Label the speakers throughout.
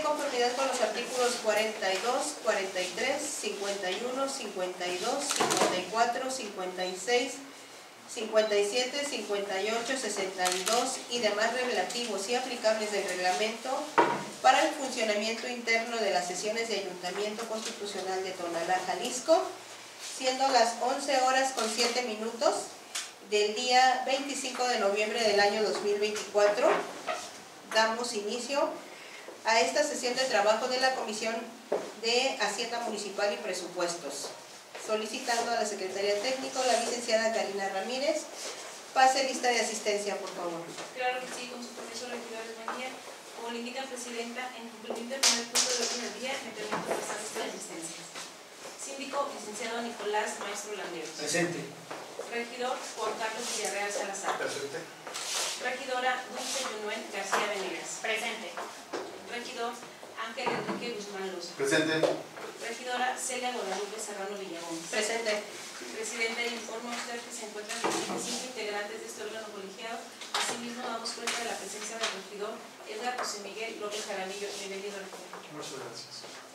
Speaker 1: conformidad con los artículos 42, 43, 51, 52, 54, 56, 57, 58, 62 y demás relativos y aplicables del reglamento para el funcionamiento interno de las sesiones de Ayuntamiento Constitucional de Tonalá, Jalisco, siendo las 11:07 del día 25 de noviembre del año 2024. Damos inicio a esta sesión de trabajo de la Comisión de Hacienda Municipal y Presupuestos, solicitando a la Secretaría Técnica, la licenciada Karina Ramírez, pase lista de asistencia, por favor.
Speaker 2: Claro que sí, con su permiso, regidores, buen día. Como le indica Presidenta, en cumplimiento del primer punto del orden del día, me permito pasar lista de asistencia. Síndico, licenciado Nicolás Maestro Landeros.
Speaker 3: Presente.
Speaker 2: Regidor, Juan Carlos Villarreal Salazar.
Speaker 3: Presente.
Speaker 2: Regidora, Dulce Yunuen García Venegas.
Speaker 4: Presente.
Speaker 2: Regidor, Ángel Enrique Guzmán Loza.
Speaker 3: Presente.
Speaker 2: Regidora, Celia Guadalupe Serrano Villagón.
Speaker 1: Presente.
Speaker 2: Presidente, informa usted que se encuentran 25 integrantes de este órgano colegiado. Asimismo, damos cuenta de la presencia del regidor Edgar José Miguel López Jaramillo. Bienvenido, regidor.
Speaker 3: Muchas gracias.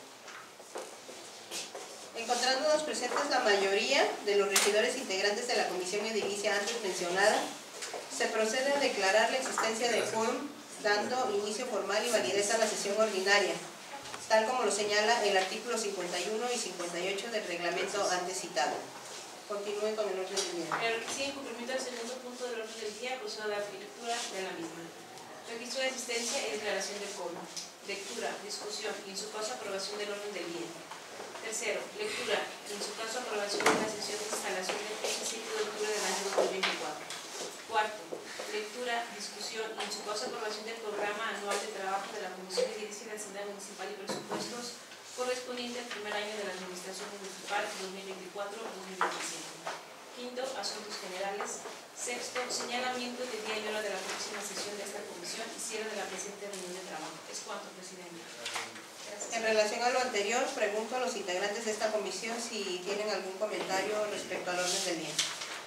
Speaker 1: Encontrándonos presentes la mayoría de los regidores integrantes de la comisión edilicia antes mencionada, se procede a declarar la existencia de quórum, dando inicio formal y validez a la sesión ordinaria, tal como lo señala el artículo 51 y 58 del reglamento antes citado. Continúe con el orden del día.
Speaker 2: Claro que sí, en cumplimiento del segundo punto del orden del día, procedo a dar lectura de la misma. Registro de asistencia y declaración de quórum. Lectura, discusión y en su caso aprobación del orden del día. Tercero, lectura y en su caso aprobación de la sesión de instalación del 17 de octubre del año 2024. Cuarto, lectura, discusión y en su caso aprobación del programa anual de trabajo de la Comisión Edilicia de Hacienda Municipal y Presupuestos correspondiente al primer año de la Administración Municipal 2024-2025. Quinto, asuntos generales. Sexto, señalamiento del día y hora de la próxima sesión de esta comisión y cierre de la presente reunión de trabajo. Es cuanto, presidente. Gracias.
Speaker 1: En relación a lo anterior, pregunto a los integrantes de esta comisión si tienen algún comentario respecto al orden del día.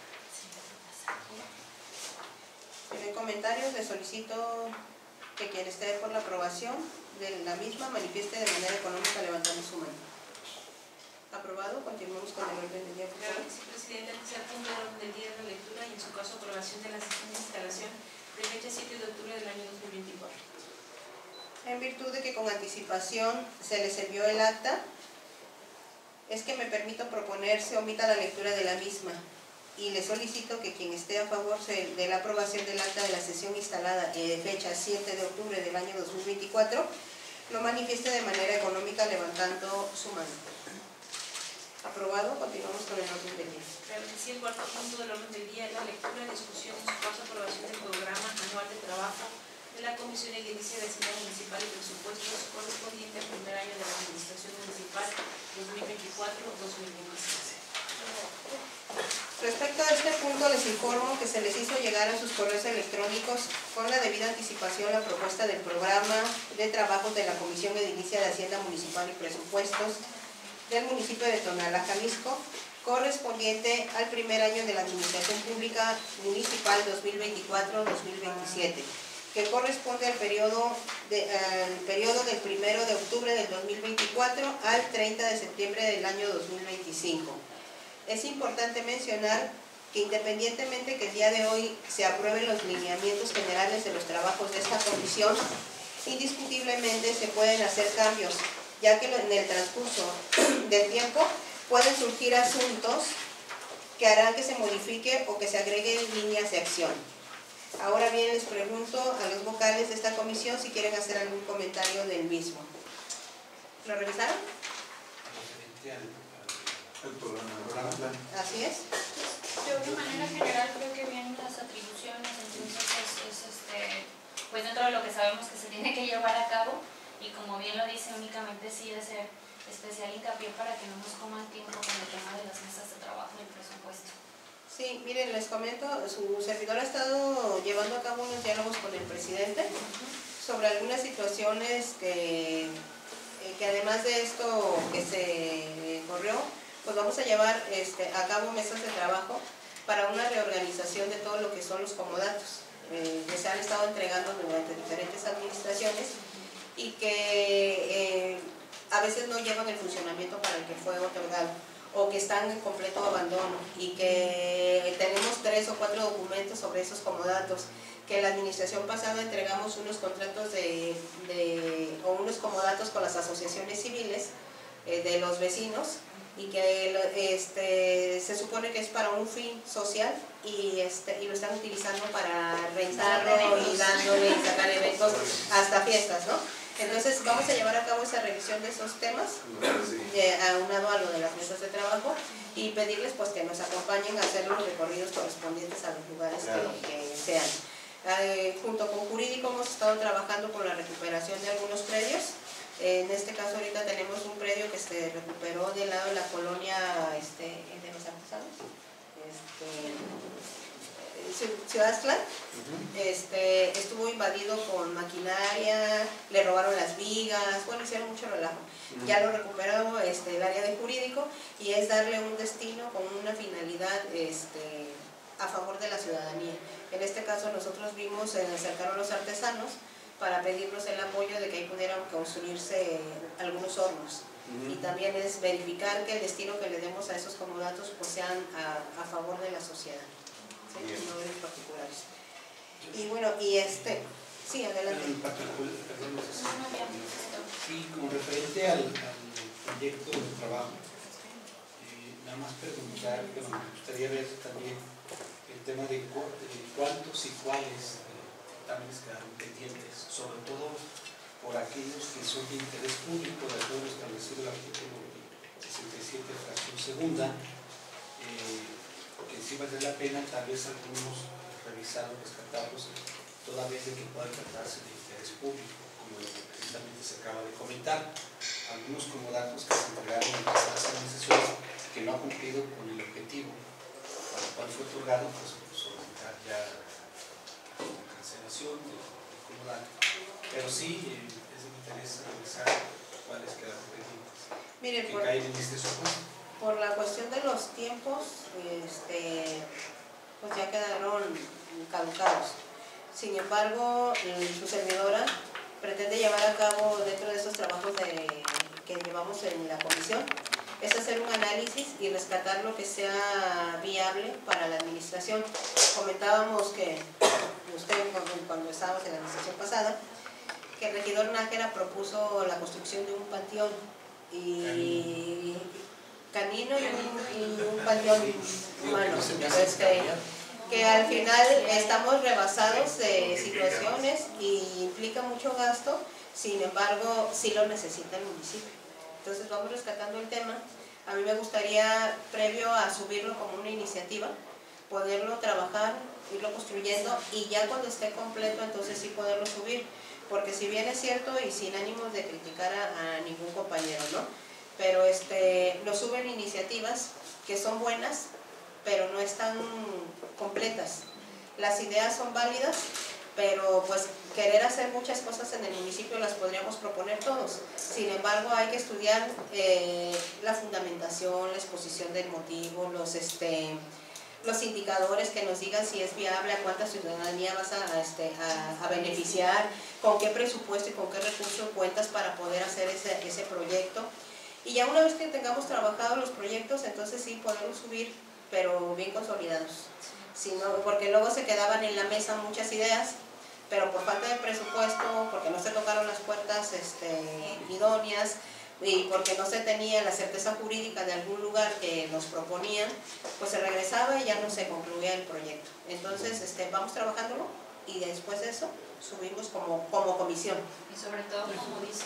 Speaker 1: Si no hay comentarios, les solicito que quien esté por la aprobación de la misma manifieste de manera económica levantando su mano. Aprobado. Continuamos con el orden del día, por
Speaker 2: Claro
Speaker 1: favor.
Speaker 2: que sí, presidente. El tercer punto del orden del día es la lectura y en su caso aprobación de la sesión de instalación de fecha 7 de octubre del año 2024.
Speaker 1: En virtud de que con anticipación se les envió el acta, es que me permito proponer se omita la lectura de la misma y le solicito que quien esté a favor de la aprobación del acta de la sesión instalada de fecha 7 de octubre del año 2024 lo manifieste de manera económica levantando su mano. Aprobado. Continuamos con el orden del día.
Speaker 2: Claro que sí, el cuarto punto del orden del día es la lectura, discusión y en su caso aprobación del programa anual de trabajo de la Comisión Edilicia de Hacienda Municipal y Presupuestos correspondiente al primer año de la Administración Municipal 2024-2026.
Speaker 1: Respecto a este punto, les informo que se les hizo llegar a sus correos electrónicos con la debida anticipación la propuesta del programa de trabajos de la Comisión Edilicia de Hacienda Municipal y Presupuestos del municipio de Tonalá, Jalisco, correspondiente al primer año de la Administración Pública Municipal 2024-2027, que corresponde al periodo del 1 de octubre del 2024 al 30 de septiembre del año 2025. Es importante mencionar que independientemente que el día de hoy se aprueben los lineamientos generales de los trabajos de esta comisión, indiscutiblemente se pueden hacer cambios, ya que en el transcurso del tiempo pueden surgir asuntos que harán que se modifique o que se agreguen líneas de acción. Ahora bien, les pregunto a los vocales de esta comisión si quieren hacer algún comentario del mismo. ¿Lo revisaron?
Speaker 3: El programa.
Speaker 1: Así es.
Speaker 4: Yo de manera general creo que vienen las atribuciones, entonces pues dentro de lo que sabemos que se tiene que llevar a cabo y como bien lo dice, únicamente sí hacer especial hincapié para que no nos coman tiempo con el tema de las mesas de trabajo y el presupuesto.
Speaker 1: Sí, miren, les comento, su servidor ha estado llevando a cabo unos diálogos con el presidente sobre algunas situaciones que además de esto que se corrió, pues vamos a llevar a cabo mesas de trabajo para una reorganización de todo lo que son los comodatos que se han estado entregando durante diferentes administraciones y que veces no llevan el funcionamiento para el que fue otorgado, o que están en completo abandono, y que tenemos 3 o 4 documentos sobre esos comodatos, que la administración pasada entregamos unos contratos o unos comodatos con las asociaciones civiles de los vecinos, y que se supone que es para un fin social, y lo están utilizando para rentarlo y dándole y sacar eventos hasta fiestas, ¿no? Entonces vamos a llevar a cabo esa revisión de esos temas, aunado a lo de las mesas de trabajo, y pedirles pues que nos acompañen a hacer los recorridos correspondientes a los lugares que sean. Junto con Jurídico hemos estado trabajando con la recuperación de algunos predios. En este caso ahorita tenemos un predio que se recuperó del lado de la colonia de los artesanos, Ciudad Aztlán. Estuvo invadido con maquinaria, le robaron las vigas, bueno, hicieron mucho relajo. Ya lo recuperó el área de Jurídico, y es darle un destino con una finalidad a favor de la ciudadanía. En este caso nosotros vimos, se acercaron los artesanos para pedirnos el apoyo de que ahí pudieran construirse algunos hornos. Y también es verificar que el destino que le demos a esos comodatos pues sean a favor de la sociedad, ¿sí? No de los particulares. Y bueno, sí, adelante.
Speaker 5: Sí, como referente al proyecto de trabajo, nada más preguntar, que me gustaría ver también el tema de cuántos y cuáles dictámenes quedaron pendientes, sobre todo por aquellos que son de interés público, de acuerdo a lo establecido en el artículo 67, fracción segunda, que sí vale la pena tal vez algunos revisarlos, rescatarlos, toda vez de que puedan tratarse de interés público, como precisamente se acaba de comentar. Algunos comodatos que se entregaron en pasadas administraciones que no han cumplido con el objetivo para el cual fue otorgado, pues solicitar ya la cancelación del comodato. Pero sí, es de interés revisar cuáles quedaron pendientes.
Speaker 1: Miren,
Speaker 5: que caen en este soporte.
Speaker 1: Por la cuestión de los tiempos, pues ya quedaron caducados. Sin embargo, su servidora pretende llevar a cabo, dentro de esos trabajos que llevamos en la comisión, es hacer un análisis y rescatar lo que sea viable para la administración. Comentábamos que usted, cuando estábamos en la administración pasada, que el regidor Nájera propuso la construcción de un panteón canino y un panteón humano, que al final estamos rebasados de situaciones y implica mucho gasto. Sin embargo, sí lo necesita el municipio. Entonces vamos rescatando el tema. A mí me gustaría, previo a subirlo como una iniciativa, poderlo trabajar, irlo construyendo, y ya cuando esté completo entonces sí poderlo subir, porque si bien es cierto, y sin ánimos de criticar a ningún compañero, ¿no? Pero nos suben iniciativas que son buenas, pero no están completas. Las ideas son válidas, pero pues querer hacer muchas cosas en el municipio las podríamos proponer todos. Sin embargo, hay que estudiar la fundamentación, la exposición del motivo, los indicadores que nos digan si es viable, a cuánta ciudadanía vas a beneficiar, con qué presupuesto y con qué recursos cuentas para poder hacer ese proyecto. Y ya una vez que tengamos trabajado los proyectos, entonces sí podemos subir, pero bien consolidados. Porque luego se quedaban en la mesa muchas ideas, pero por falta de presupuesto, porque no se tocaron las puertas idóneas, y porque no se tenía la certeza jurídica de algún lugar que nos proponían, pues se regresaba y ya no se concluía el proyecto. Entonces vamos trabajándolo, y después de eso subimos como comisión.
Speaker 4: Y sobre todo, como dice,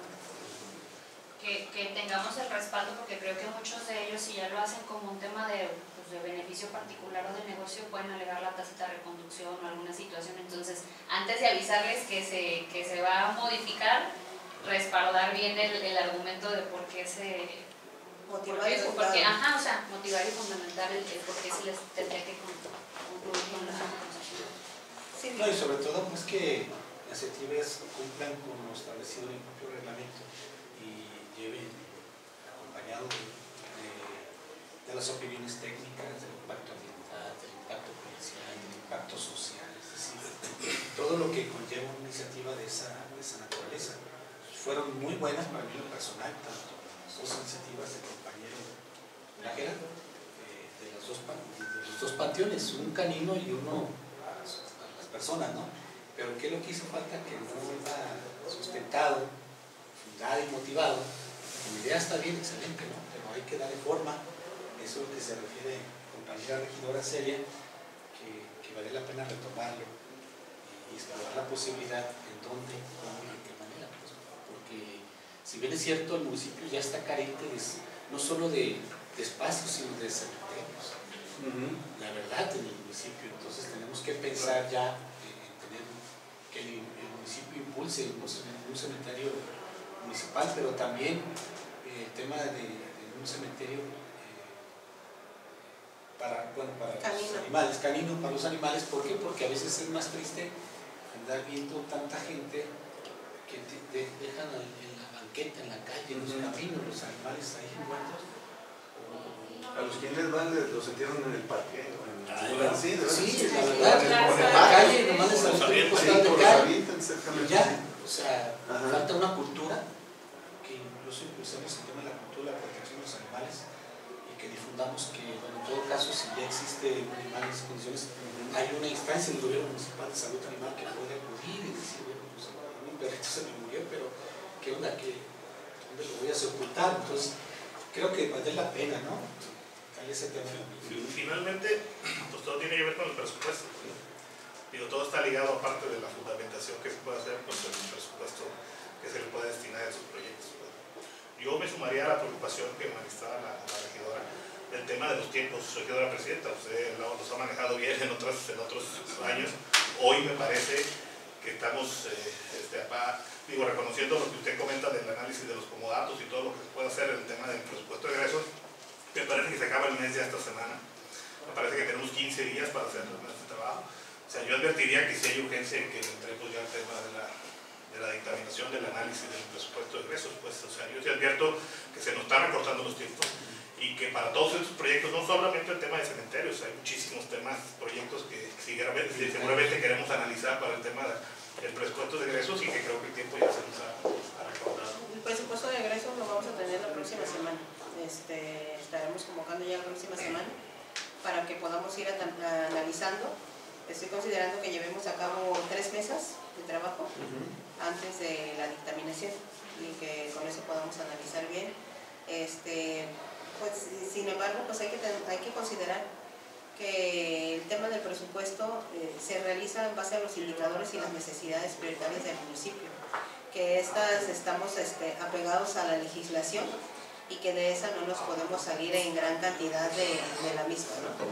Speaker 4: que tengamos el respaldo, porque creo que muchos de ellos, si ya lo hacen como un tema de beneficio particular o de negocio, pueden alegar la tacita de reconducción o alguna situación. Entonces, antes de avisarles que se va a modificar, respaldar bien el argumento de por qué
Speaker 1: motivar y
Speaker 4: motivar y fundamentar el por qué se les tendría que concluir con la transacción.
Speaker 1: Sí.
Speaker 5: No, y sobre todo pues que las actividades cumplan con lo establecido en el propio reglamento y lleven acompañado de las opiniones técnicas, del impacto ambiental, del impacto policial, del impacto social, es decir, todo lo que conlleva una iniciativa de esa naturaleza. fueron muy buenas para mí en lo personal, tanto las dos iniciativas del compañero Nájera, de los dos panteones, un canino y uno a las personas, ¿no? Pero ¿qué es lo que hizo falta? Que no iba sustentado, fundado y motivado. La idea está bien, excelente, ¿no? Pero hay que darle forma. Eso es lo que se refiere compañera regidora Celia, que vale la pena retomarlo y explorar la posibilidad en dónde, cómo y en qué manera. Pues, porque si bien es cierto, el municipio ya está carente no solo de espacios, sino de cementerios. La verdad, en el municipio. Entonces tenemos que pensar ya en tener que el municipio impulse un cementerio municipal, pero también el tema de un cementerio para los animales, canino para los animales. ¿Por qué? Porque a veces es más triste andar viendo tanta gente que dejan en la banqueta, en la calle, en los caminos, los animales ahí muertos.
Speaker 3: A los que les van, los entierran en el parque.
Speaker 5: Sí, la verdad, en la calle, nomás les avientan costal de calle. Ya, o sea, falta una cultura, que incluso impulsemos el tema de la cultura, la protección de los animales, y que difundamos que, bueno, en todo caso, si ya existe un animal en esas condiciones, hay una instancia del gobierno municipal de salud animal que puede acudir y decir, bueno, pues mi perrito se me murió, pero ¿qué onda? ¿Dónde lo voy a sepultar? Entonces, creo que vale la pena, ¿no? Ese tema.
Speaker 6: Finalmente, pues todo tiene que ver con el presupuesto. Digo, todo está ligado, aparte de la fundamentación que se puede hacer, pues el presupuesto que se le puede destinar a esos proyectos. Yo me sumaría a la preocupación que manifestaba la regidora del tema de los tiempos. Regidora presidenta, usted los ha manejado bien en otros años. Hoy me parece que estamos reconociendo lo que usted comenta del análisis de los comodatos y todo lo que se puede hacer en el tema del presupuesto de egresos. Me parece que se acaba el mes ya esta semana. Me parece que tenemos 15 días para hacer este trabajo. O sea, yo advertiría que si hay urgencia en que entremos ya al tema de la dictaminación, del análisis del presupuesto de egresos. Pues, o sea, yo te advierto que se nos están recortando los tiempos y que para todos estos proyectos, no solamente el tema de cementerios, hay muchísimos temas, proyectos que seguramente queremos analizar para el tema del presupuesto de egresos y que creo que el tiempo ya se nos ha recortado.
Speaker 1: El presupuesto de egresos lo vamos a tener la próxima semana. Estaremos convocando ya la próxima semana para que podamos ir analizando. Estoy considerando que llevemos a cabo 3 mesas de trabajo antes de la dictaminación y que con eso podamos analizar bien. Pues, sin embargo, pues hay que considerar que el tema del presupuesto se realiza en base a los indicadores y las necesidades prioritarias del municipio, que estamos apegados a la legislación y que de esa no nos podemos salir en gran cantidad de la misma,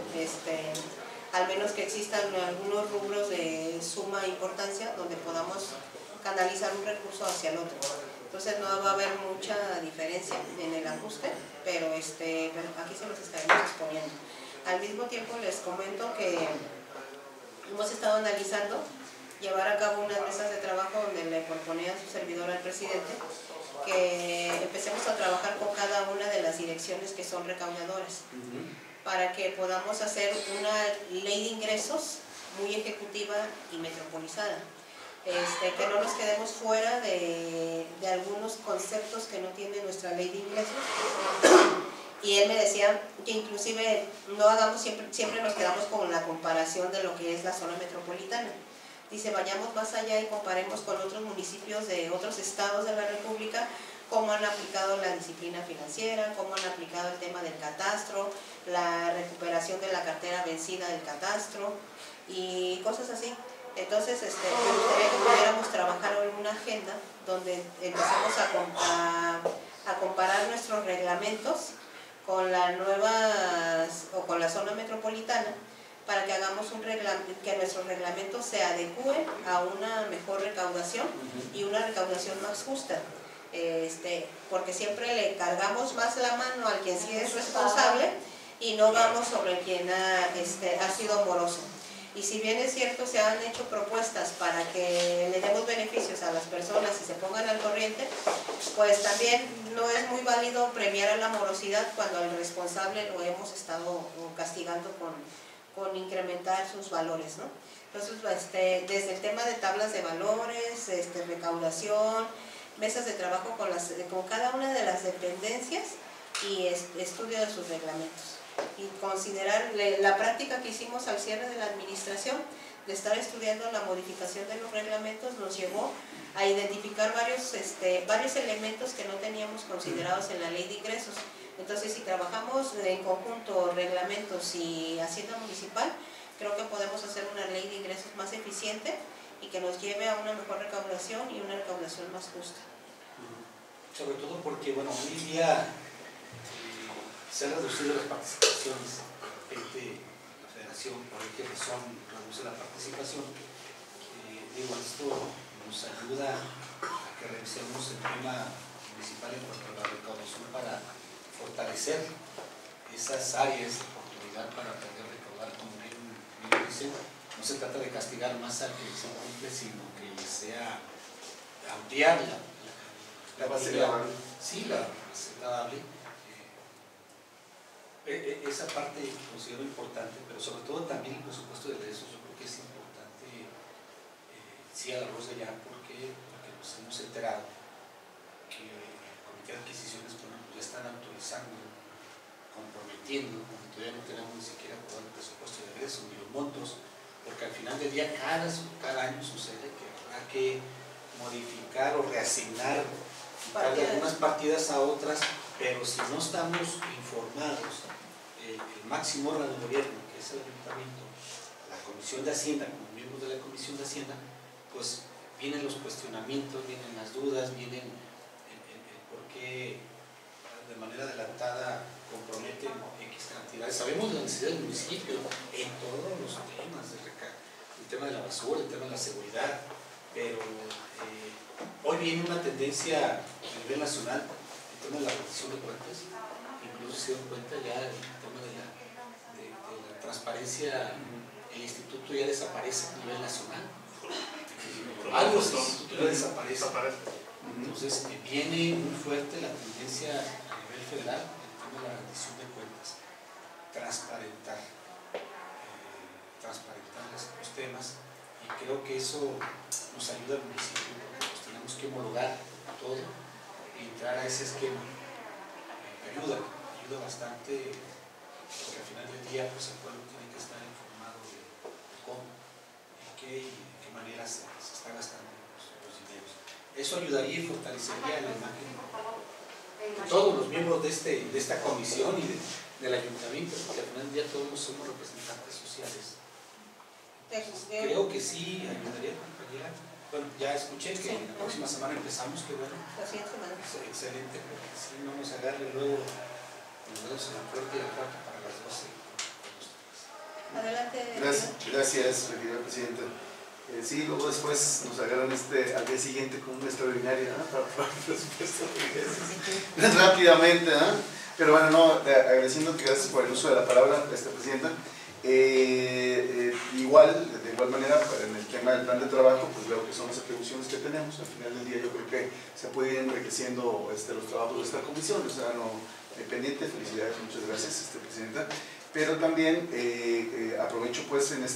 Speaker 1: ¿no? Al menos que existan algunos rubros de suma importancia donde podamos canalizar un recurso hacia el otro. Entonces no va a haber mucha diferencia en el ajuste, pero aquí se los estaremos exponiendo. Al mismo tiempo les comento que hemos estado analizando llevar a cabo unas mesas de trabajo donde le proponía a su servidor al presidente que empecemos a trabajar con cada una de las direcciones que son recaudadoras, para que podamos hacer una ley de ingresos muy ejecutiva y metropolizada. Que no nos quedemos fuera de algunos conceptos que no tiene nuestra ley de ingresos. Y él me decía que inclusive no hagamos siempre nos quedamos con la comparación de lo que es la zona metropolitana. Dice, vayamos más allá y comparemos con otros municipios de otros estados de la República, cómo han aplicado la disciplina financiera, cómo han aplicado el tema del catastro, la recuperación de la cartera vencida del catastro y cosas así. Entonces, me gustaría que pudiéramos trabajar en una agenda donde empecemos a comparar nuestros reglamentos con la con la zona metropolitana, para que hagamos que nuestros reglamentos se adecúen a una mejor recaudación y una recaudación más justa. Porque siempre le cargamos más la mano al quien sí es responsable y no vamos sobre quien ha sido moroso. Y si bien es cierto, se han hecho propuestas para que le demos beneficios a las personas y se pongan al corriente, pues también no es muy válido premiar a la morosidad cuando al responsable lo hemos estado castigando con incrementar sus valores, ¿no? Entonces, desde el tema de tablas de valores, recaudación, mesas de trabajo con cada una de las dependencias y estudio de sus reglamentos. Y considerar la práctica que hicimos al cierre de la administración, de estar estudiando la modificación de los reglamentos, nos llevó a identificar varios elementos que no teníamos considerados en la ley de ingresos. Entonces, si trabajamos en conjunto reglamentos y Hacienda Municipal, creo que podemos hacer una ley de ingresos más eficiente y que nos lleve a una mejor recaudación y una recaudación más justa.
Speaker 5: Sobre todo porque, bueno, hoy en día se han reducido las participaciones. La federación, por qué razón reduce la participación. Digo, esto nos ayuda a que revisemos el tema municipal en cuanto a la recaudación para fortalecer esas áreas de oportunidad para poder recaudar, como bien dicen. No se trata de castigar más al que se cumple, sino que sea ampliar la base dable. Sí, la base dable. Esa parte considero importante, pero sobre todo también el presupuesto de egresos. Yo creo que es importante, sí, al arroz de allá, porque nos hemos enterado que el Comité de Adquisiciones, por ejemplo, ya están autorizando, comprometiendo, cuando todavía no tenemos ni siquiera aprobado el presupuesto de egresos ni los montos, porque al final del día cada año sucede que habrá que modificar o reasignar de algunas partidas a otras, pero si no estamos informados, el máximo órgano de gobierno, que es el Ayuntamiento, la Comisión de Hacienda, como miembros de la Comisión de Hacienda, pues vienen los cuestionamientos, vienen las dudas, vienen el por qué de manera adelantada comprometen X cantidades. Sabemos la necesidad del municipio en todos los temas, el tema de la basura, el tema de la seguridad, pero hoy viene una tendencia a nivel nacional, el tema de la rendición de cuentas. Incluso se dieron cuenta ya el tema de la transparencia, el instituto ya desaparece a nivel nacional. Varios institutos ya desaparecen. Entonces viene muy fuerte la tendencia a nivel federal, el tema de la rendición de cuentas, transparentar los temas, y creo que eso nos ayuda al municipio, porque pues tenemos que homologar todo y entrar a ese esquema. Ayuda bastante, porque al final del día pues el pueblo tiene que estar informado de cómo, en qué manera se está gastando los dineros. Eso ayudaría y fortalecería la imagen de todos los miembros de esta comisión y del ayuntamiento, porque al final del día todos somos representantes sociales. Creo que sí ayudaría, compañera. Bueno, ya escuché que la próxima semana empezamos, que bueno.
Speaker 1: La siguiente semana.
Speaker 5: Excelente, porque si no nos agarre luego nos vemos en la puerta y al cuarto para las 12.
Speaker 1: Adelante.
Speaker 3: Gracias, querida presidenta. Sí, luego después nos agarran al día siguiente con una extraordinaria para el presupuesto de ingresos. Rápidamente, pero bueno, no, agradeciéndote, gracias por el uso de la palabra, presidenta. De igual manera, en el tema del plan de trabajo, pues veo que son las atribuciones que tenemos. Al final del día yo creo que se pueden ir enriqueciendo los trabajos de esta comisión, o sea, no pendiente. Felicidades, muchas gracias, presidenta. Pero también aprovecho pues en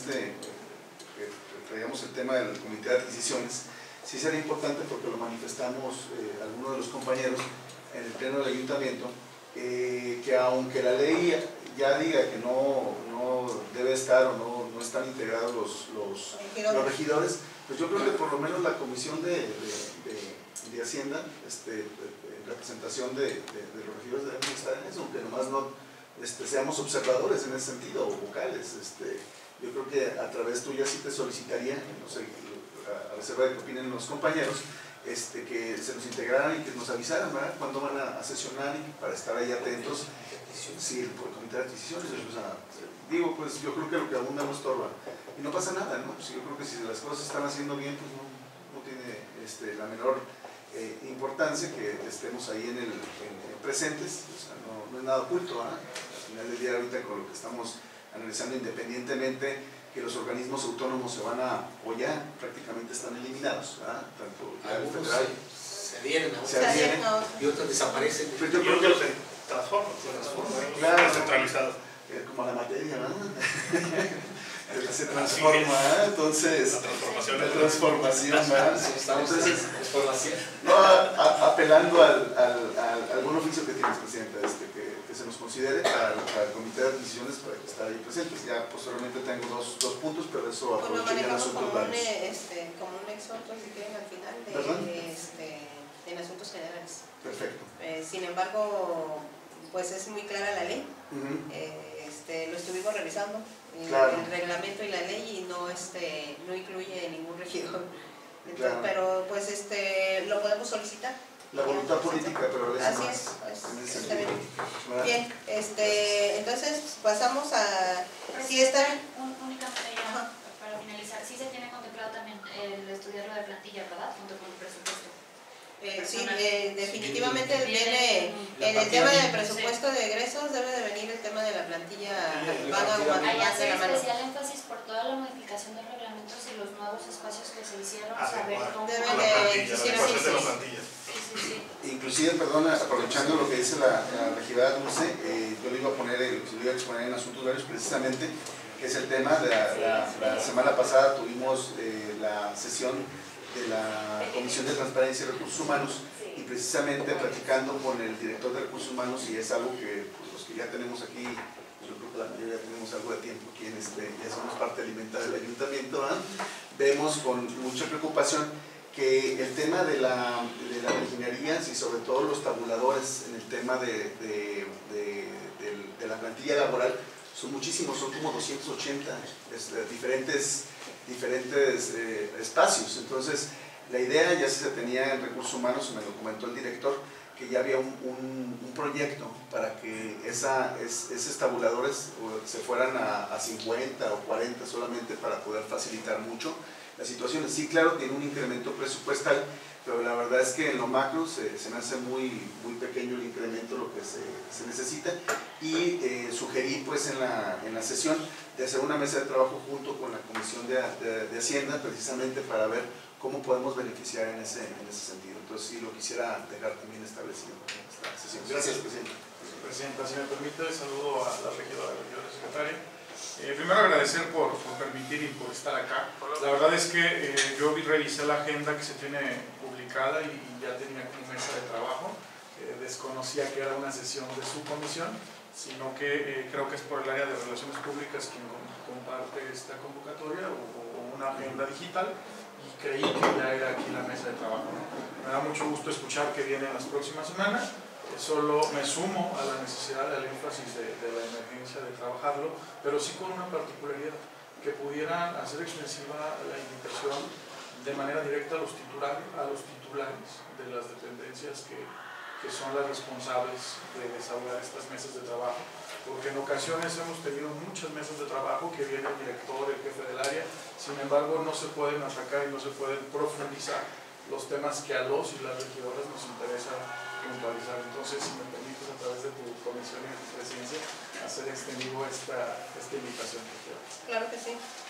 Speaker 3: traíamos el tema del Comité de Adquisiciones. Sí sería importante, porque lo manifestamos algunos de los compañeros en el pleno del ayuntamiento, que aunque la ley ya diga que no debe estar o no están integrados los regidores, pues yo creo que por lo menos la comisión de Hacienda, en representación de los regidores, debemos estar en eso, aunque nomás no seamos observadores en ese sentido, o vocales. Yo creo que a través tuya sí te solicitaría, no sé, a reserva de que opinen los compañeros, que se nos integraran y que nos avisaran, ¿verdad?, cuándo van a sesionar, y para estar ahí atentos. Sí, por el Comité de Adquisiciones. O sea, digo, pues yo creo que lo que abunda no estorba, y no pasa nada, ¿no? Pues yo creo que si las cosas se están haciendo bien, pues no tiene la menor importancia que estemos ahí en presentes. O sea, no es nada oculto, ¿eh? Al final del día, ahorita con lo que estamos analizando, independientemente que los organismos autónomos se van a, o ya prácticamente están eliminados, tanto el federal,
Speaker 5: se adhieren y otros desaparecen.
Speaker 6: Pues yo creo que se transforman,
Speaker 3: claro,
Speaker 6: descentralizados.
Speaker 3: Como la materia, ¿no? Se transforma, entonces la transformación, ¿verdad? Entonces, apelando al buen oficio que tienes, Presidenta, que se nos considere para el Comité de Adquisiciones para que esté ahí presentes. Ya posteriormente tengo dos puntos, pero eso
Speaker 1: Pues lo
Speaker 3: aprovecho ya en
Speaker 1: manejamos
Speaker 3: asuntos
Speaker 1: como
Speaker 3: varios.
Speaker 1: como un exhorto, si quieren, al final, en asuntos generales.
Speaker 3: Perfecto.
Speaker 1: Sin embargo, pues es muy clara la ley. Lo estuvimos revisando,
Speaker 3: Claro.
Speaker 1: el reglamento y la ley, y no incluye ningún regidor. Entonces,
Speaker 3: Claro.
Speaker 1: pero pues lo podemos solicitar.
Speaker 3: La voluntad política, pero es
Speaker 1: Así
Speaker 3: más.
Speaker 1: es,
Speaker 3: en ese
Speaker 1: está bien.
Speaker 3: sentido.
Speaker 1: Bien, entonces pasamos a... Si está...
Speaker 4: Únicamente ya
Speaker 1: Ajá.
Speaker 4: para finalizar, sí se tiene contemplado también el estudiar lo de plantilla, ¿verdad? Junto con el presupuesto.
Speaker 1: Sí, definitivamente
Speaker 5: Sí,
Speaker 1: viene
Speaker 5: la
Speaker 1: en el tema
Speaker 5: partida
Speaker 1: del presupuesto de egresos, debe de venir el tema de la plantilla,
Speaker 5: La
Speaker 1: van a
Speaker 5: partida
Speaker 1: aguantar
Speaker 4: Hay
Speaker 1: más de la mano.
Speaker 4: especial énfasis por toda la modificación de reglamentos y los nuevos espacios que se hicieron, saber
Speaker 6: Adecuar
Speaker 4: cómo...
Speaker 1: Debe
Speaker 6: la
Speaker 1: de
Speaker 6: plantilla, la
Speaker 1: existir
Speaker 6: adecuación de la
Speaker 4: sí.
Speaker 6: plantilla.
Speaker 4: Sí.
Speaker 3: Inclusive, perdón, aprovechando lo que dice la regidora Dulce, yo le iba a poner, lo iba a exponer en asuntos varios precisamente, que es el tema de la semana pasada tuvimos la sesión de la Comisión de Transparencia y Recursos Humanos, y precisamente platicando con el director de Recursos Humanos, y es algo que pues, los que ya tenemos aquí, yo creo que la mayoría ya tenemos algo de tiempo aquí ya somos parte alimentaria del ayuntamiento, ¿eh? Vemos con mucha preocupación que el tema de las ingenierías y sobre todo los tabuladores en el tema de la plantilla laboral son muchísimos, son como 280 diferentes espacios. Entonces, la idea ya se tenía en Recursos Humanos, me lo comentó el director, que ya había un proyecto para que esos tabuladores se fueran a 50 o 40 solamente para poder facilitar mucho la situación. Sí, claro, tiene un incremento presupuestal, pero la verdad es que en lo macro se me hace muy pequeño el incremento, lo que se necesita, y sugerí pues en la sesión de hacer una mesa de trabajo junto con la Comisión de Hacienda, precisamente para ver cómo podemos beneficiar en ese sentido. Entonces sí lo quisiera dejar también establecido en esta sesión. Gracias, Presidenta.
Speaker 7: Presidenta, si me permite, saludo a la regidora secretaria. Primero agradecer por permitir y por estar acá. La verdad es que yo revisé la agenda que se tiene publicada y ya tenía como mesa de trabajo. Desconocía que era una sesión de su comisión, sino que creo que es por el área de Relaciones Públicas quien comparte esta convocatoria o una agenda digital, y creí que ya era aquí la mesa de trabajo. Me da mucho gusto escuchar que viene en las próximas semanas. Solo me sumo a la necesidad, al énfasis de la emergencia de trabajarlo, pero sí con una particularidad, que pudieran hacer extensiva la invitación de manera directa a los titulares de las dependencias que son las responsables de desahogar estas mesas de trabajo, porque en ocasiones hemos tenido muchas mesas de trabajo que viene el director, el jefe del área, sin embargo no se pueden atacar y no se pueden profundizar los temas que a los y las regidoras nos interesa puntualizar. Entonces, si me permites, a través de tu comisión y de tu presidencia, hacer extendido esta invitación.
Speaker 1: Claro que sí.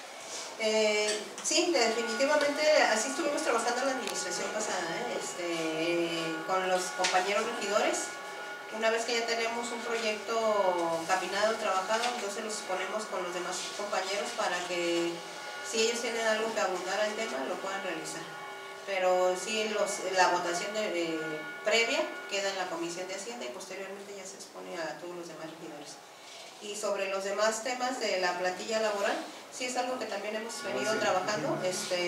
Speaker 1: Sí, definitivamente así estuvimos trabajando en la administración pasada, con los compañeros regidores. Una vez que ya tenemos un proyecto caminado, trabajado, entonces los ponemos con los demás compañeros para que si ellos tienen algo que abundar al tema, lo puedan realizar. Pero sí, la votación previa queda en la Comisión de Hacienda y posteriormente ya se expone a todos los demás regidores. Y sobre los demás temas de la plantilla laboral, sí es algo que también hemos venido trabajando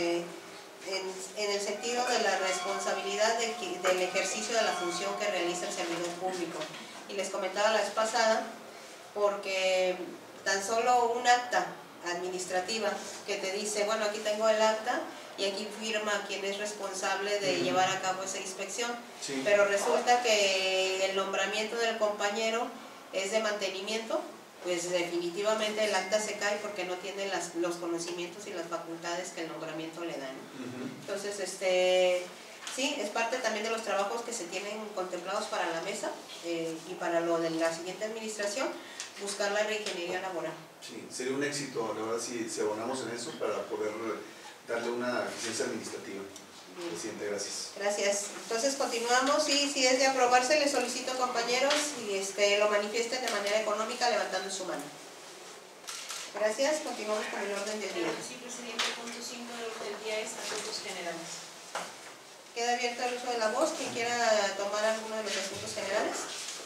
Speaker 1: en el sentido de la responsabilidad del ejercicio de la función que realiza el servidor público. Y les comentaba la vez pasada, porque tan solo un acta administrativa que te dice, bueno, aquí tengo el acta y aquí firma quien es responsable de llevar a cabo esa inspección,
Speaker 3: Sí.
Speaker 1: pero resulta que el nombramiento del compañero es de mantenimiento, pues definitivamente el acta se cae porque no tiene los conocimientos y las facultades que el nombramiento le dan. Entonces, sí, es parte también de los trabajos que se tienen contemplados para la mesa y para lo de la siguiente administración, buscar la reingeniería laboral.
Speaker 3: Sí, sería un éxito, la verdad, si abonamos en eso para poder darle una eficiencia administrativa. Presidente, gracias.
Speaker 1: Gracias. Entonces continuamos y si es de aprobarse, les solicito, compañeros, y lo manifiesten de manera económica levantando su mano. Gracias. Continuamos con el orden del día.
Speaker 2: Sí, presidente, punto 5 del orden del día es asuntos generales.
Speaker 1: Queda abierto el uso de la voz. Quien quiera tomar alguno de los asuntos generales.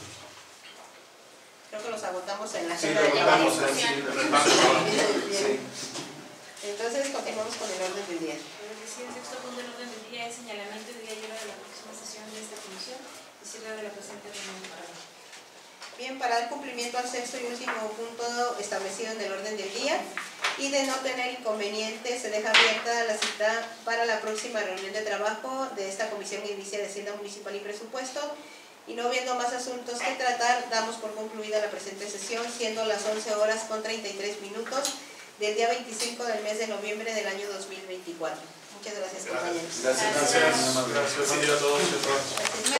Speaker 1: Creo que los agotamos en la
Speaker 3: Sí,
Speaker 1: agenda
Speaker 3: lo
Speaker 1: de
Speaker 3: votamos
Speaker 1: la
Speaker 3: así.
Speaker 1: Bien. Entonces continuamos con el orden del día.
Speaker 2: El sexto punto del orden del día es señalamiento de día y hora de la próxima sesión de esta comisión y cierre de la presente reunión de trabajo.
Speaker 1: Bien, para dar cumplimiento al sexto y último punto establecido en el orden del día y de no tener inconveniente, se deja abierta la cita para la próxima reunión de trabajo de esta Comisión Edilicia de Hacienda Municipal y Presupuesto. Y no viendo más asuntos que tratar, damos por concluida la presente sesión, siendo las 11:33 del día 25 del mes de noviembre del año 2024. Muchas gracias, compañeros.
Speaker 3: Gracias.
Speaker 7: Gracias a todos y a todas.
Speaker 1: Gracias.